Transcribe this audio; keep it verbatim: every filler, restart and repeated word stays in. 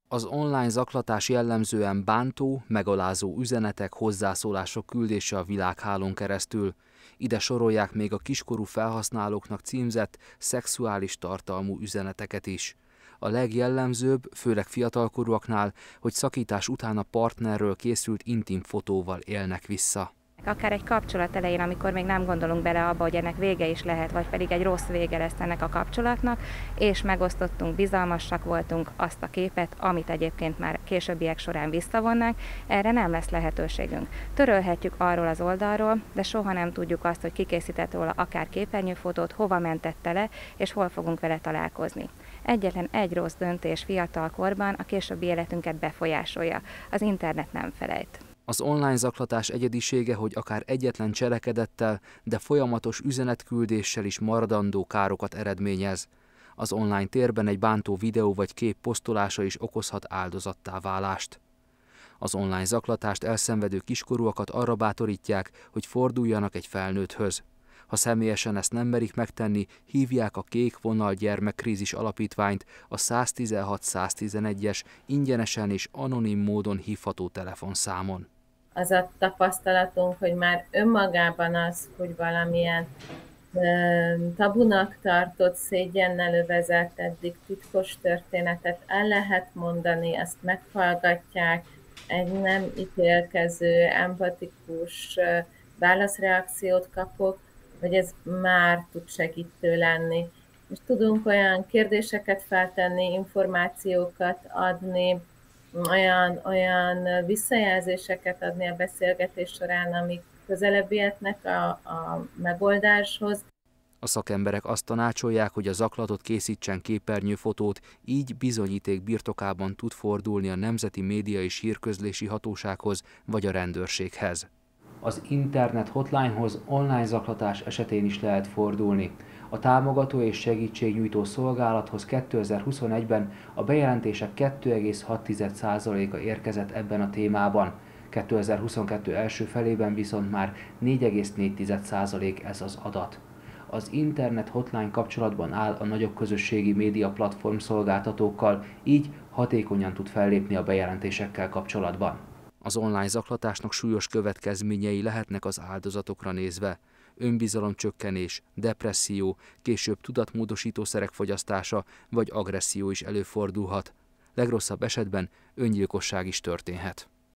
Az online zaklatás jellemzően bántó, megalázó üzenetek, hozzászólások küldése a világhálón keresztül. Ide sorolják még a kiskorú felhasználóknak címzett, szexuális tartalmú üzeneteket is. A legjellemzőbb, főleg fiatalkorúaknál, hogy szakítás után a partnerről készült intim fotóval élnek vissza. Akár egy kapcsolat elején, amikor még nem gondolunk bele abba, hogy ennek vége is lehet, vagy pedig egy rossz vége lesz ennek a kapcsolatnak, és megosztottunk, bizalmasak voltunk, azt a képet, amit egyébként már későbbiek során visszavonnánk, erre nem lesz lehetőségünk. Törölhetjük arról az oldalról, de soha nem tudjuk azt, hogy ki készített róla akár képernyőfotót, hova mentette le, és hol fogunk vele találkozni. Egyetlen egy rossz döntés fiatal korban a későbbi életünket befolyásolja. Az internet nem felejt. Az online zaklatás egyedisége, hogy akár egyetlen cselekedettel, de folyamatos üzenetküldéssel is maradandó károkat eredményez. Az online térben egy bántó videó vagy kép posztolása is okozhat áldozattá válást. Az online zaklatást elszenvedő kiskorúakat arra bátorítják, hogy forduljanak egy felnőtthöz. Ha személyesen ezt nem merik megtenni, hívják a Kék Vonal Gyermekkrízis Alapítványt, a száztizenhat száztizenegyes ingyenesen és anonim módon hívható telefonszámon. Az a tapasztalatunk, hogy már önmagában az, hogy valamilyen tabunak tartott, szégyennel övezett, eddig titkos történetet el lehet mondani, azt meghallgatják, egy nem ítélkező, empatikus válaszreakciót kapok, hogy ez már tud segítő lenni. És tudunk olyan kérdéseket feltenni, információkat adni, olyan, olyan visszajelzéseket adni a beszélgetés során, amik közelebb vihetnek a, a megoldáshoz. A szakemberek azt tanácsolják, hogy a zaklatot készítsen képernyőfotót, így bizonyíték birtokában tud fordulni a Nemzeti Média és Hírközlési Hatósághoz vagy a rendőrséghez. Az internet hotlinehoz online zaklatás esetén is lehet fordulni. A támogató és segítségnyújtó szolgálathoz kétezer-huszonegyben a bejelentések kettő egész hat százaléka érkezett ebben a témában. kétezer-huszonkettő első felében viszont már négy egész négy százalék ez az adat. Az internet hotline kapcsolatban áll a nagyobb közösségi média platform szolgáltatókkal, így hatékonyan tud fellépni a bejelentésekkel kapcsolatban. Az online zaklatásnak súlyos következményei lehetnek az áldozatokra nézve. Önbizalomcsökkenés, depresszió, később tudatmódosítószerek fogyasztása vagy agresszió is előfordulhat. Legrosszabb esetben öngyilkosság is történhet.